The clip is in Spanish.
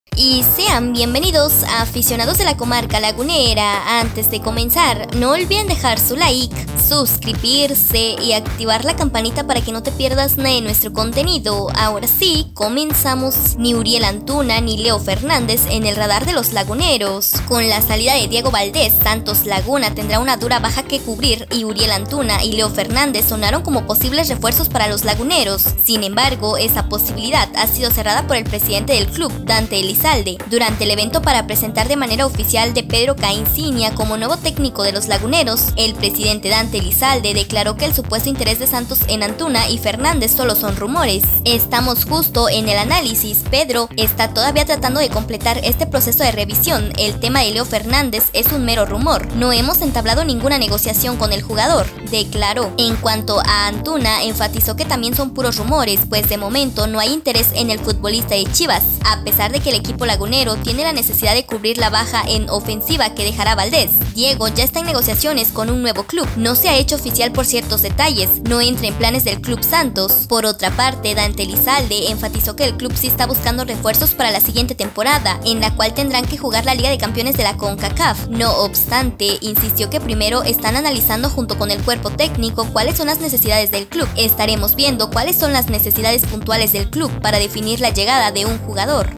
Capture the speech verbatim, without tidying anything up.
Y sean bienvenidos a aficionados de la comarca lagunera. Antes de comenzar, no olviden dejar su like, suscribirse y activar la campanita para que no te pierdas nada de nuestro contenido. Ahora sí, comenzamos. Ni Uriel Antuna ni Leo Fernández en el radar de los laguneros. Con la salida de Diego Valdés, Santos Laguna tendrá una dura baja que cubrir y Uriel Antuna y Leo Fernández sonaron como posibles refuerzos para los laguneros. Sin embargo, esa posibilidad ha sido cerrada por el presidente del club, Dante Elizalde, durante el evento para presentar de manera oficial de Pedro Caiciña como nuevo técnico de los laguneros. El presidente Dante Elizalde declaró que el supuesto interés de Santos en Antuna y Fernández solo son rumores. Estamos justo en el análisis. Pedro está todavía tratando de completar este proceso de revisión. El tema de Leo Fernández es un mero rumor. No hemos entablado ninguna negociación con el jugador, declaró. En cuanto a Antuna, enfatizó que también son puros rumores, pues de momento no hay interés en el futbolista de Chivas, a pesar de que el equipo lagunero tiene la necesidad de cubrir la baja en ofensiva que dejará Valdés. Diego ya está en negociaciones con un nuevo club. No se ha hecho oficial por ciertos detalles, no entra en planes del club Santos. Por otra parte, Dante Elizalde enfatizó que el club sí está buscando refuerzos para la siguiente temporada, en la cual tendrán que jugar la Liga de Campeones de la CONCACAF. No obstante, insistió que primero están analizando junto con el cuerpo técnico cuáles son las necesidades del club. Estaremos viendo cuáles son las necesidades puntuales del club para definir la llegada de un jugador.